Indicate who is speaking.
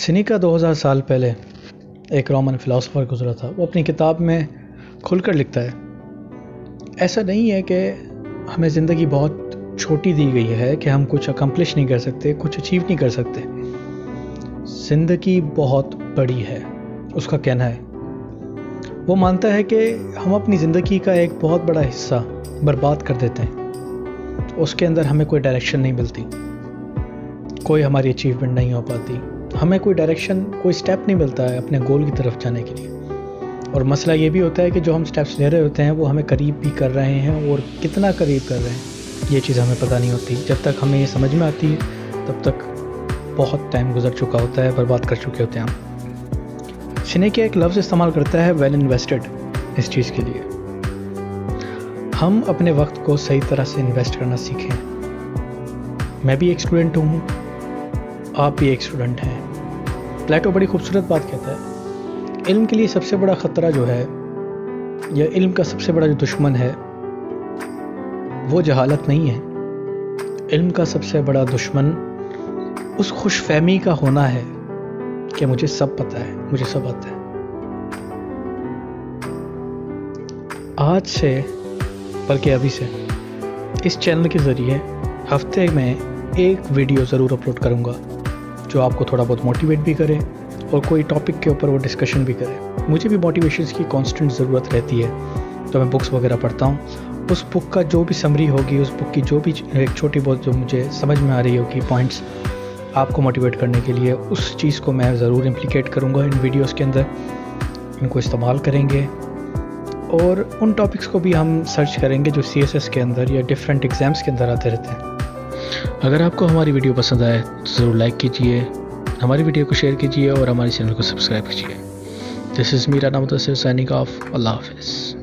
Speaker 1: Seneca 2000 साल पहले एक रोमन फिलोसोफर गुजरा था। वो अपनी किताब में खुलकर लिखता है, ऐसा नहीं है कि हमें ज़िंदगी बहुत छोटी दी गई है कि हम कुछ अकम्प्लिश नहीं कर सकते, कुछ अचीव नहीं कर सकते। ज़िंदगी बहुत बड़ी है, उसका कहना है। वो मानता है कि हम अपनी ज़िंदगी का एक बहुत बड़ा हिस्सा बर्बाद कर देते हैं। उसके अंदर हमें कोई डायरेक्शन नहीं मिलती, कोई हमारी अचीवमेंट नहीं हो पाती, हमें कोई डायरेक्शन, कोई स्टेप नहीं मिलता है अपने गोल की तरफ जाने के लिए। और मसला ये भी होता है कि जो हम स्टेप्स ले रहे होते हैं वो हमें करीब भी कर रहे हैं, और कितना करीब कर रहे हैं ये चीज़ हमें पता नहीं होती। जब तक हमें ये समझ में आती है तब तक बहुत टाइम गुजर चुका होता है, बर्बाद कर चुके होते हैं हम। सिनेका एक लफ्ज़ इस्तेमाल करता है, वेल इन्वेस्टेड, इस चीज़ के लिए। हम अपने वक्त को सही तरह से इन्वेस्ट करना सीखें। मैं भी एक स्टूडेंट हूँ, आप भी एक स्टूडेंट हैं। प्लेटो बड़ी खूबसूरत बात कहता है, इल्म के लिए सबसे बड़ा ख़तरा जो है, या इल्म का सबसे बड़ा जो दुश्मन है, वो जहालत नहीं है। इल्म का सबसे बड़ा दुश्मन उस खुशफहमी का होना है कि मुझे सब पता है, मुझे सब आता है। आज से, बल्कि अभी से, इस चैनल के ज़रिए हफ्ते में एक वीडियो ज़रूर अपलोड करूँगा जो आपको थोड़ा बहुत मोटिवेट भी करे और कोई टॉपिक के ऊपर वो डिस्कशन भी करे। मुझे भी मोटिवेशंस की कांस्टेंट ज़रूरत रहती है, तो मैं बुक्स वगैरह पढ़ता हूँ। उस बुक का जो भी समरी होगी, उस बुक की जो भी एक छोटी बहुत जो मुझे समझ में आ रही होगी पॉइंट्स आपको मोटिवेट करने के लिए, उस चीज़ को मैं ज़रूर इम्प्लीकेट करूँगा इन वीडियोज़ के अंदर। इनको इस्तेमाल करेंगे और उन टॉपिक्स को भी हम सर्च करेंगे जो CSS के अंदर या डिफरेंट एग्ज़ाम्स के अंदर आते रहते हैं। अगर आपको हमारी वीडियो पसंद आए तो ज़रूर लाइक कीजिए, हमारी वीडियो को शेयर कीजिए और हमारे चैनल को सब्सक्राइब कीजिए। दिस इज़ मीरा नाम साइनिंग ऑफ। अल्लाह हाफ़िज़।